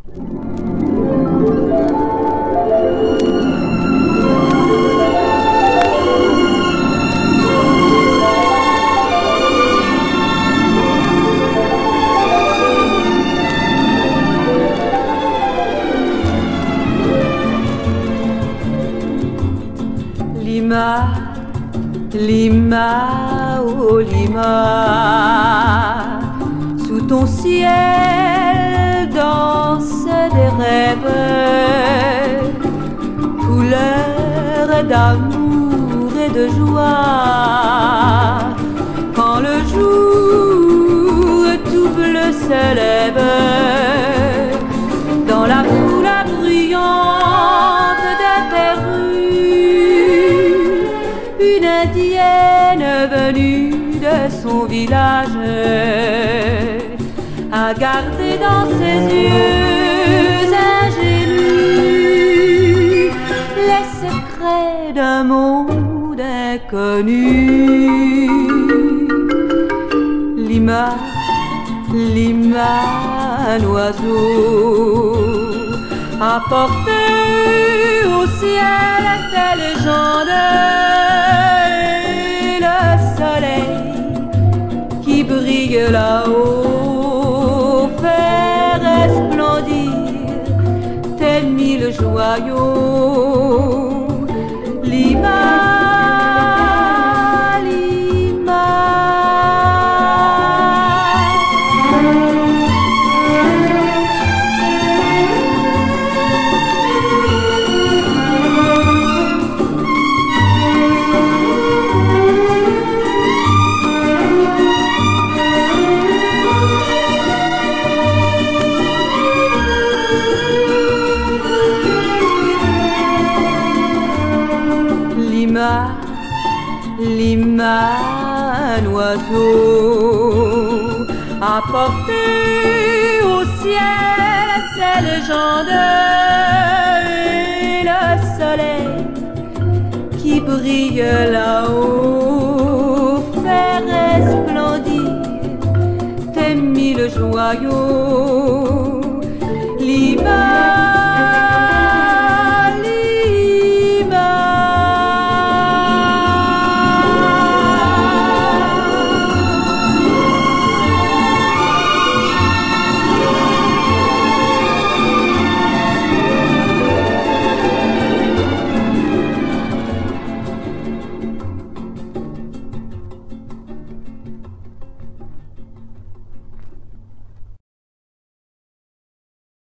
Lima, Lima, oh Lima, sous ton ciel dansent des rêves, couleurs d'amour et de joie. Quand le jour tout bleu se lève, dans la foule bruyante de tes rues, une indienne venue de son village a gardé dans ses yeux ingénus les secrets d'un monde inconnu. Lima, Lima, un oiseau a porté au ciel ta légende. Le soleil qui brille là-haut fait resplendir tes mille joyaux. Lima, Lima. Lima, Lima, un oiseau a porté au ciel ces légendes.